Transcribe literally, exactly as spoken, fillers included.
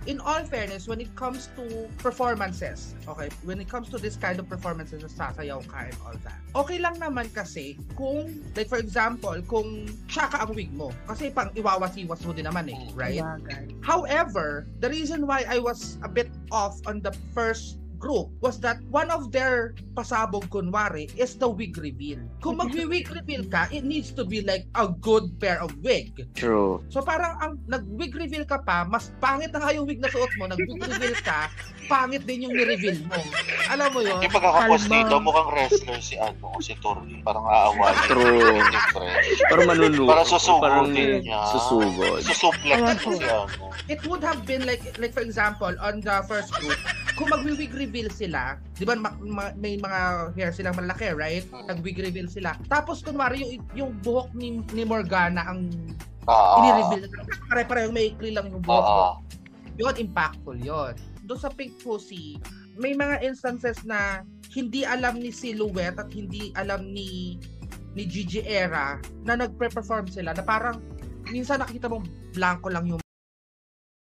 in all fairness, when it comes to performances, okay, when it comes to this kind of performances, sasayaw ka and all that, okay lang naman kasi kung, like for example, kung tsaka ang wig mo, kasi pang iwawas-iwas mo din naman eh, right? Bagay. However, the reason why I was a bit off on the first group was that one of their pasabog kunwari is the wig reveal. Kung mag-wig reveal ka, it needs to be like a good pair of wig. True. So parang ang nag-wig reveal ka pa, mas pangit na nga yung wig na suot mo, nag-wig reveal ka, pangit din yung ni-reveal mo. Alam mo yun? Yung pagkakapos dito, mukhang wrestler si ano, si Torri. Parang aawain. True. Parang manunod. Parang susugod Parang din niya. susugod. Susuplex ko si ano. It would have been like, like for example, on the first group, kung mag-wig reveal sila, di ba ma- ma- may mga hair silang malaki, right? Nag-wig reveal sila. Tapos kunwari yung, yung buhok ni, ni Morgana ang Ah. ini-reveal. Pare-pareho may ikli lang yung buhok. Ah. Yun, impactful yun. Doon sa Pink Pussy, may mga instances na hindi alam ni Silhouette at hindi alam ni ni Gigi Era na nagpe-perform sila na parang minsan nakikita mong blanco lang yung